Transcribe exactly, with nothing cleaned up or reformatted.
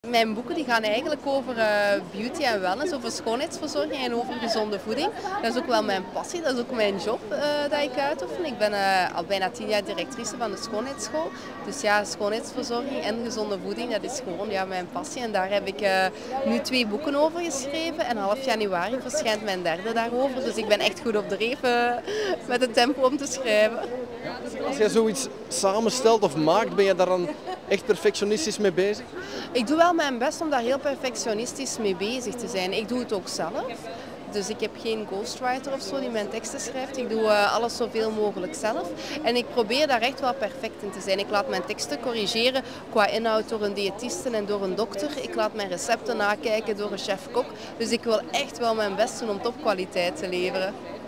Mijn boeken die gaan eigenlijk over uh, beauty en wellness, over schoonheidsverzorging en over gezonde voeding. Dat is ook wel mijn passie, dat is ook mijn job uh, dat ik uitoefen. Ik ben uh, al bijna tien jaar directrice van de schoonheidsschool. Dus ja, schoonheidsverzorging en gezonde voeding, dat is gewoon ja, mijn passie. En daar heb ik uh, nu twee boeken over geschreven en half januari verschijnt mijn derde daarover. Dus ik ben echt goed op de reep uh, met het tempo om te schrijven. Als jij zoiets samenstelt of maakt, ben je daar dan echt perfectionistisch mee bezig? Ik doe wel mijn best om daar heel perfectionistisch mee bezig te zijn. Ik doe het ook zelf. Dus ik heb geen ghostwriter of zo die mijn teksten schrijft. Ik doe uh, alles zoveel mogelijk zelf. En ik probeer daar echt wel perfect in te zijn. Ik laat mijn teksten corrigeren qua inhoud door een diëtiste en door een dokter. Ik laat mijn recepten nakijken door een chef-kok. Dus ik wil echt wel mijn best doen om topkwaliteit te leveren.